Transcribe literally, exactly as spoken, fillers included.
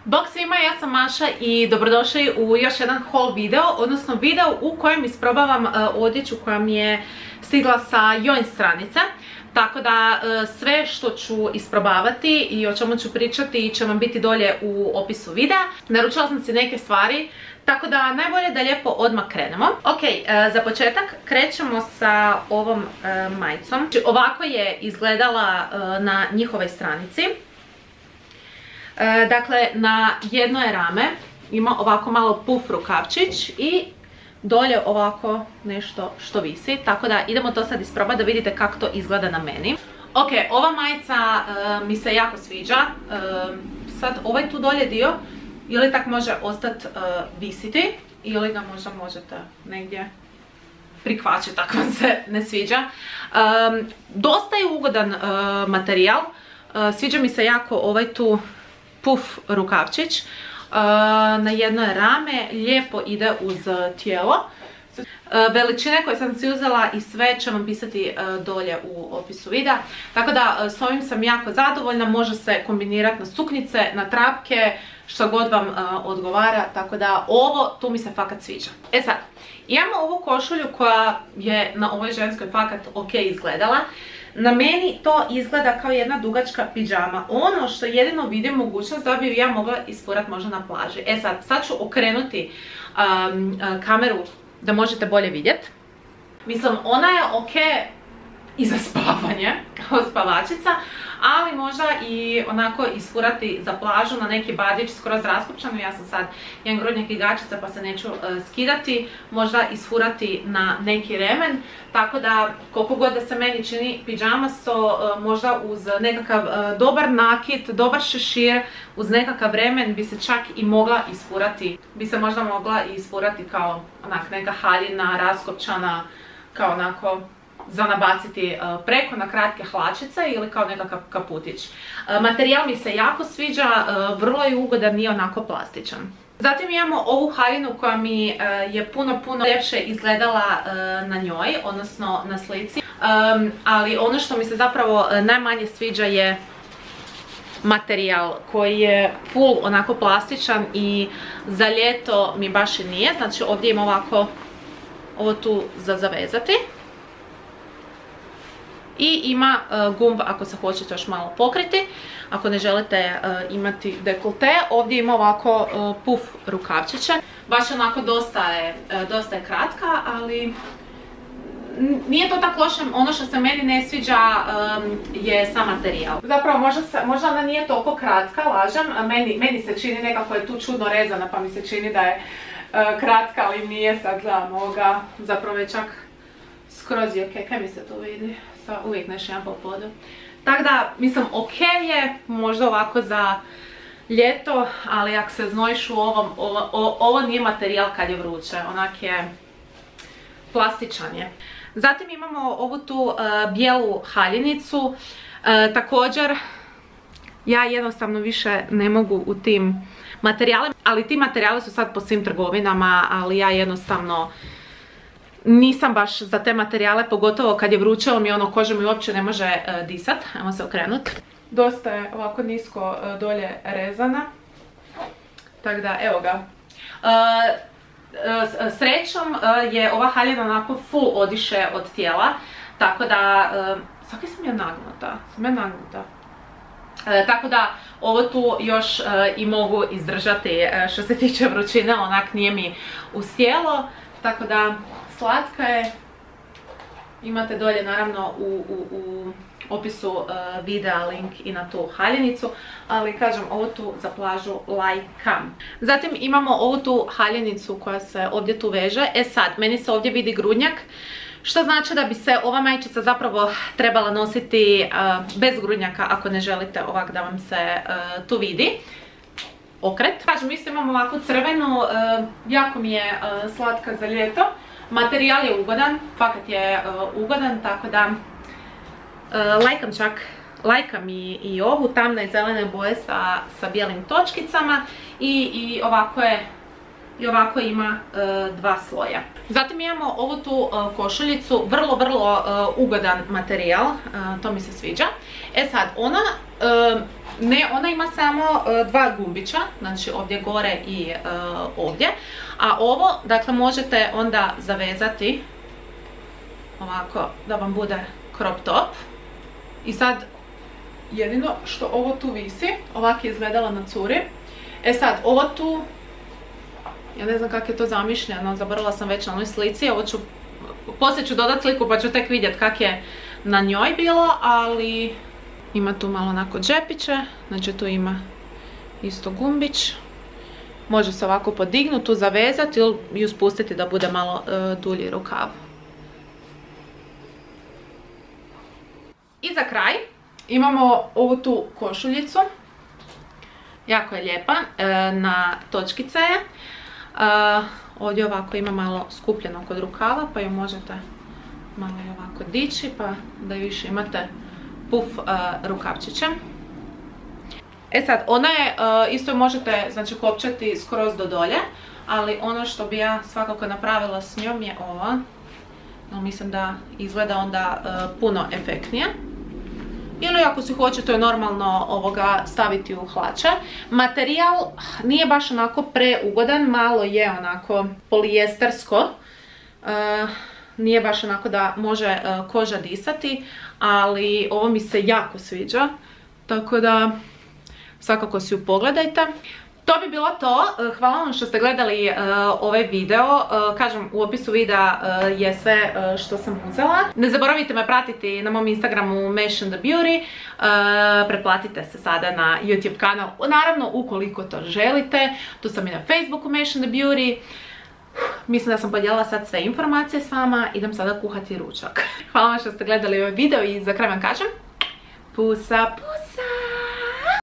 Bog svima, ja sam Maša i dobrodošli u još jedan haul video, odnosno video u kojem isprobavam odjeću koja mi je stigla sa Join stranice. Tako da sve što ću isprobavati i o čemu ću pričati će vam biti dolje u opisu videa. Naručila sam si neke stvari, tako da najbolje da lijepo odmah krenemo. Ok, za početak krećemo sa ovom majicom. Ovako je izgledala na njihovoj stranici. Dakle, na jednoj rame ima ovako malo puf rukavčić i dolje ovako nešto što visi, tako da idemo to sad isprobati da vidite kako to izgleda na meni. Ok, ova majica uh, mi se jako sviđa. Uh, sad ovaj tu dolje dio ili tak može ostati uh, visiti ili ga možda možete negdje prikvačiti ako vam se ne sviđa. Um, dosta je ugodan uh, materijal, uh, sviđa mi se jako ovaj tu puf rukavčić. Na jednoj rame, lijepo ide uz tijelo. Veličine koje sam si uzela i sve će vam pisati dolje u opisu videa. Tako da s ovim sam jako zadovoljna, može se kombinirati na suknjice, na trapke, što god vam odgovara. Tako da ovo tu mi se fakat sviđa. E sad, imamo ovu košulju koja je na ovoj ženskoj fakat ok izgledala. Na meni to izgleda kao jedna dugačka pidžama. Ono što jedino vidim mogućnost da bi ju ja mogla isfurati možda na plaži. E sad, sad ću okrenuti um, kameru da možete bolje vidjeti. Mislim, ona je ok i za spavanje, kao spavačica, ali možda i onako isfurati za plažu na neki badić skroz raskopčanu. Ja sam sad jedan grudnjak i gačica pa se neću uh, skidati. Možda isfurati na neki remen. Tako da koliko god da se meni čini pidžamasto, uh, možda uz nekakav uh, dobar nakit, dobar šešir, uz nekakav remen bi se čak i mogla isfurati. Bi se možda mogla isfurati kao onak neka haljina, raskopčana, kao onako za nabaciti preko na kratke hlačice ili kao nekakav kaputić. Materijal mi se jako sviđa, vrlo je ugodan, nije onako plastičan. Zatim imamo ovu haljinu koja mi je puno, puno ljepše izgledala na njoj, odnosno na slici. Ali ono što mi se zapravo najmanje sviđa je materijal koji je full onako plastičan i za ljeto mi baš i nije. Znači ovdje ima ovako ovo tu za zavezati. I ima uh, gumb ako se hoćete još malo pokriti, ako ne želite uh, imati dekolte. Ovdje ima ovako uh, puf rukavčiće. Baš onako dosta je, uh, dosta je kratka, ali nije to tako loše. Ono što se meni ne sviđa um, je sam materijal. Zapravo možda, se, možda ona nije toliko kratka, lažem. Meni, meni se čini nekako je tu čudno rezana pa mi se čini da je uh, kratka, ali nije. Sad gledam ovoga, zapravo je čak skroz je ok, kaj mi se to vidi? Uvijek nešto jedan po podu. Tako da, mislim, ok je, možda ovako za ljeto, ali ako se znojiš u ovom, ovo, ovo, ovo nije materijal kad je vruće, onak je plastičan je. Zatim imamo ovu tu uh, bijelu haljinicu, uh, također ja jednostavno više ne mogu u tim materijalima, ali ti materijali su sad po svim trgovinama, ali ja jednostavno nisam baš za te materijale, pogotovo kad je vruće, mi ono koža mi uopće ne može uh, disat. Ajmo se okrenuti. Dosta je ovako nisko uh, dolje rezana. Tako da, evo ga. Uh, uh, srećom uh, je ova haljina onako full odiše od tijela. Tako da, uh, svaki sam ja nagnuta. Sam ja nagnuta. Uh, tako da, ovo tu još uh, i mogu izdržati uh, što se tiče vrućine, onak nije mi uz tijelo. Tako da, slatka je, imate dolje naravno u, u, u opisu uh, videa link i na tu haljinicu, ali kažem ovo tu za plažu lajkam. Zatim imamo ovu tu haljinicu koja se ovdje tu veže. E sad, meni se ovdje vidi grudnjak, što znači da bi se ova majčica zapravo trebala nositi uh, bez grudnjaka ako ne želite ovak da vam se uh, tu vidi okret. Kažem, isto imamo ovakvu crvenu, uh, jako mi je uh, slatka za ljeto. Materijal je ugodan, fakat je uh, ugodan, tako da uh, lajkam čak, lajkam i, i ovu tamne i zelene boje sa, sa bijelim točkicama i, i ovako je, i ovako ima uh, dva sloja. Zatim imamo ovu tu uh, košuljicu, vrlo, vrlo uh, ugodan materijal, uh, to mi se sviđa. E sad, ona uh, Ne, ona ima samo uh, dva gumbića, znači ovdje gore i uh, ovdje. A ovo, dakle, možete onda zavezati ovako da vam bude crop top. I sad, jedino što ovo tu visi, ovako je izgledala na curi. E sad, ovo tu, ja ne znam kako je to zamišljeno, zaboravila sam već na onoj slici, ovo ću, poslije ću dodat sliku pa ću tek vidjeti kak je na njoj bilo, ali ima tu malo onako džepiće, znači tu ima isto gumbić. Može se ovako podignuti, tu zavezati ili spustiti da bude malo e, dulji rukav. I za kraj imamo ovu tu košuljicu. Jako je lijepa, e, na točkice je. E, ovdje ovako ima malo skupljeno kod rukava, pa ju možete malo i ovako dići, pa da više imate puf uh, rukavčiće. E sad, ona je, uh, isto možete, znači, kopčati skroz do dolje, ali ono što bi ja svakako napravila s njom je ova. Mislim da izgleda onda uh, puno efektnije. Ili ako si hoćete normalno ovoga staviti u hlače. Materijal nije baš onako preugodan, malo je onako polijestersko. Uh, Nije baš onako da može uh, koža disati, ali ovo mi se jako sviđa, tako da svakako si ju pogledajte. To bi bilo to, hvala vam što ste gledali uh, ovaj video, uh, kažem, u opisu videa uh, je sve uh, što sam uzela. Ne zaboravite me pratiti na mom Instagramu Mesh and the Beauty, uh, pretplatite se sada na YouTube kanal, naravno ukoliko to želite, tu sam i na Facebooku Mesh and the Beauty. Mislim da sam podijelila sad sve informacije s vama, idem sada kuhati ručak. Hvala vam što ste gledali ovaj video i za kraj vam kažem pusa pusa!